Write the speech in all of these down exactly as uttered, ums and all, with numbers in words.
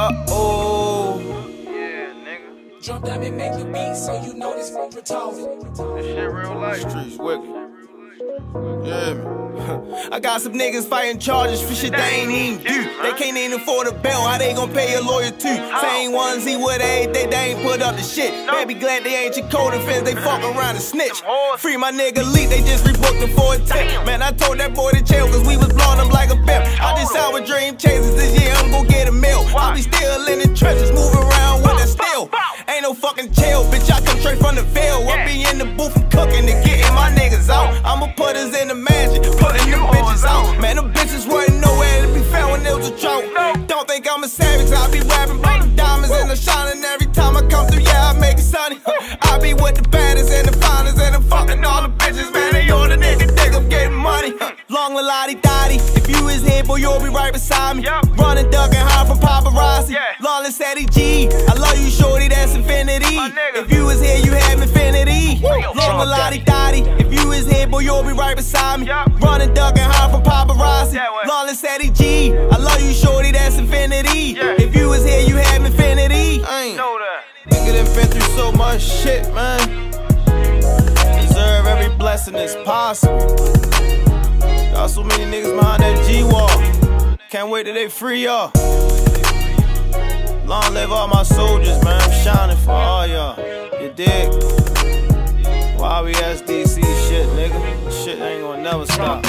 Uh-oh. Yeah, nigga. Jump down and make the beat so you know this retarded. This shit real life. Streets wicked. Yeah, man. I got some niggas fighting charges for shit they ain't even do. They can't even afford a bail, how they gon' pay a lawyer too? Same ones he with everything, they ain't put up the shit. Baby glad they ain't your co-defense, they fuck around and snitch. Free my nigga Leak, they just rebooked him for a tip. Man, I told that boy to chill, cause we was blowing him like a pimp. I just out with dream chasers, this year I'm gon' get a meal. I be still in the trenches, moving around with that steel. Ain't no fucking chill, bitch, I come straight from the field. I be in the booth and cooking and getting my niggas out. I'ma put us in the mansion, putting them bitches out. Man, them bitches wasn't nowhere to be found when there was a drought. Don't think I'm a savage, I be rapping about the diamonds and the shining. Every time I come through, yeah, I make it sunny. I be with the baddest and the finest and the fucking all the bitches, man. They all the niggas think I'm getting money. Long la lottie dotty. If you is here, boy, you'll be right beside me. Running, ducking, high from paparazzi. Lawless Eddie G. I love you, shorty, that's infinity. If you is here, you have infinity. Long la lottie dotty. If you is here, boy, you'll be right beside me. Running, ducking, high from paparazzi. Lawless Eddie G. I love you, shorty, that's infinity. If you is here, you have infinity. Nigga done been through so much shit, man. Deserve every blessing that's possible. Got so many niggas behind that G-Wall. Can't wait till they free y'all. Long live all my soldiers, man. I'm shining for all y'all. You dig? Y B S D C shit, nigga. Shit ain't gonna never stop.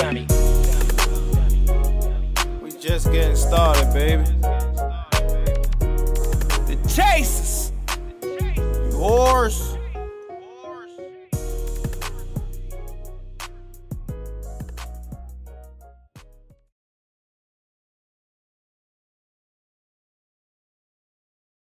We just getting started, baby. The Chasers. You whores.